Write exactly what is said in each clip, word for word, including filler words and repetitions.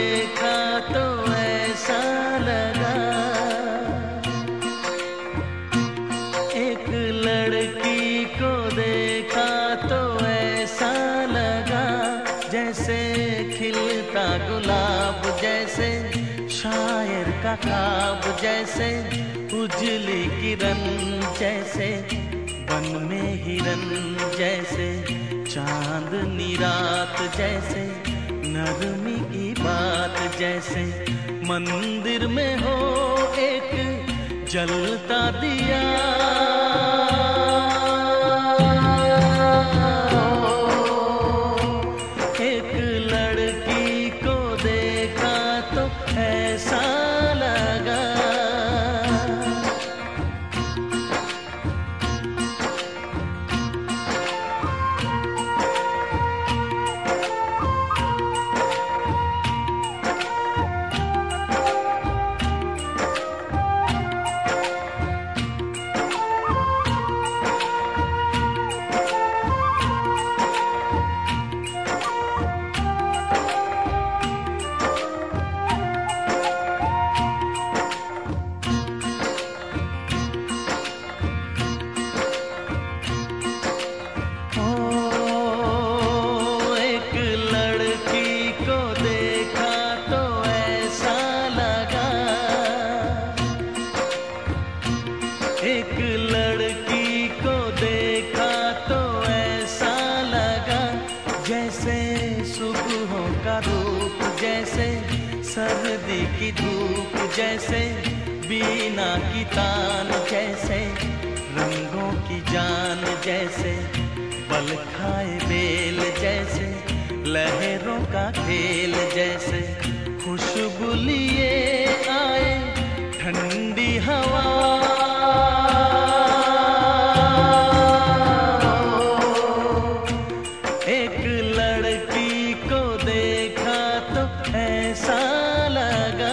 देखा तो ऐसा लगा, एक लड़की को देखा तो ऐसा लगा, जैसे खिलता गुलाब, जैसे शायर का ख्वाब, जैसे उजली किरण, जैसे वन में हिरन, जैसे चांदनी रात, जैसे नरमी की बात, जैसे मंदिर में हो एक जलता दिया। एक लड़की को देखा तो ऐसा लगा। एक लड़की को देखा तो ऐसा लगा, जैसे सुबहों का रूप, जैसे सर्दी की धूप, जैसे बीना की तान, जैसे रंगों की जान, जैसे बल खाए बेल, जैसे लहरों का खेल, जैसे खुशबू लिए आए ठंडी हवा। एक लड़की को देखा तो ऐसा लगा।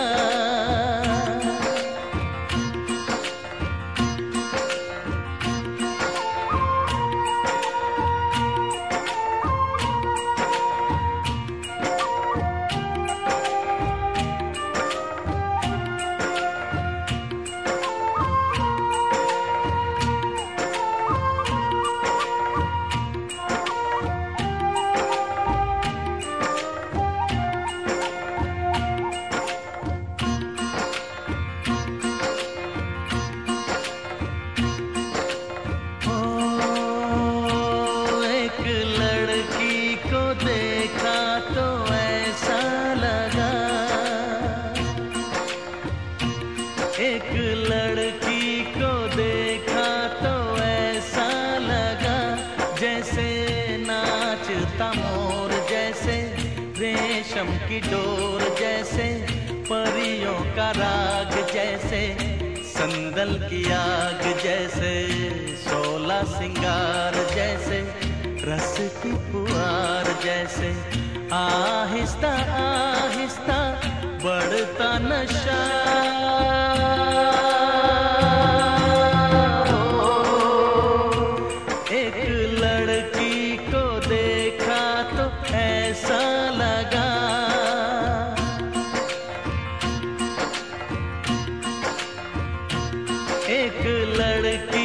देखा तो ऐसा लगा, एक लड़की को देखा तो ऐसा लगा, जैसे नाचता मोर, जैसे रेशम की डोर, जैसे परियों का राग, जैसे संदल की आग, जैसे सोलह सिंगार, जैसे रस की पुआर, जैसे आहिस्ता आहिस्ता बढ़ता नशा। एक लड़की को देखा तो ऐसा लगा, एक लड़की